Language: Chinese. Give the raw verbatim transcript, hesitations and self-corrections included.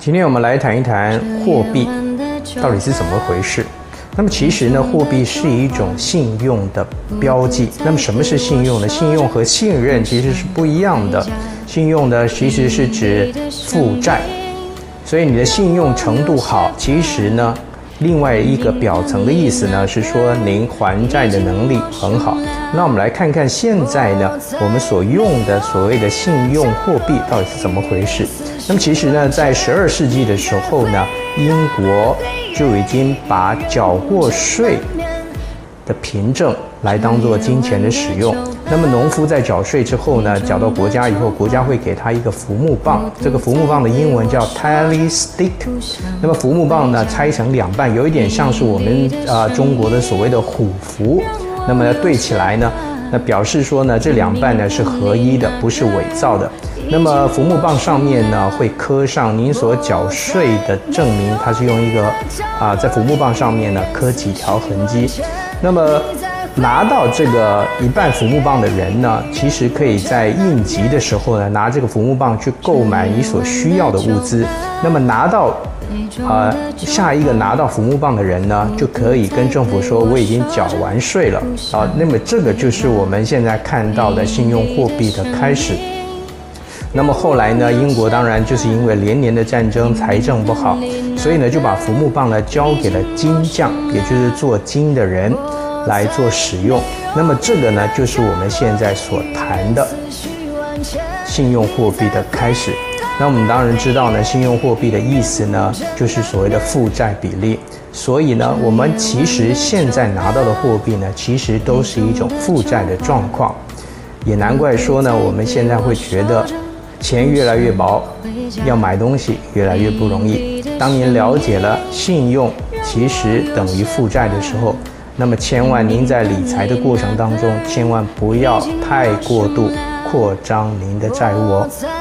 今天我们来谈一谈货币到底是怎么回事。那么其实呢，货币是一种信用的标记。那么什么是信用呢？信用和信任其实是不一样的。信用呢，其实是指负债，所以你的信用程度好，其实呢，另外一个表层的意思呢，是说您还债的能力很好。那我们来看看现在呢，我们所用的所谓的信用货币到底是怎么回事。那么其实呢，在十二世纪的时候呢，英国就已经把缴过税的凭证来当作金钱的使用。那么农夫在缴税之后呢，缴到国家以后，国家会给他一个浮木棒，这个浮木棒的英文叫 tally stick。那么浮木棒呢，拆成两半，有一点像是我们呃中国的所谓的虎符。那么对起来呢，那表示说呢，这两半呢是合一的，不是伪造的。那么浮木棒上面呢会刻上您所缴税的证明，它是用一个啊，在浮木棒上面呢刻几条痕迹。那么拿到这个一半浮木棒的人呢，其实可以在应急的时候呢，拿这个浮木棒去购买你所需要的物资。那么拿到呃下一个拿到浮木棒的人呢，就可以跟政府说我已经缴完税了啊。那么这个就是我们现在看到的信用货币的开始。那么后来呢，英国当然就是因为连年的战争，财政不好，所以呢就把浮木棒呢交给了金匠，也就是做金的人来做使用。那么这个呢就是我们现在所谈的信用货币的开始。那我们当然知道呢，信用货币的意思呢就是所谓的负债比例。所以呢，我们其实现在拿到的货币呢，其实都是一种负债的状况。也难怪说呢，我们现在会觉得钱越来越薄，要买东西越来越不容易。当您了解了信用其实等于负债的时候，那么千万您在理财的过程当中，千万不要太过度扩张您的债务哦。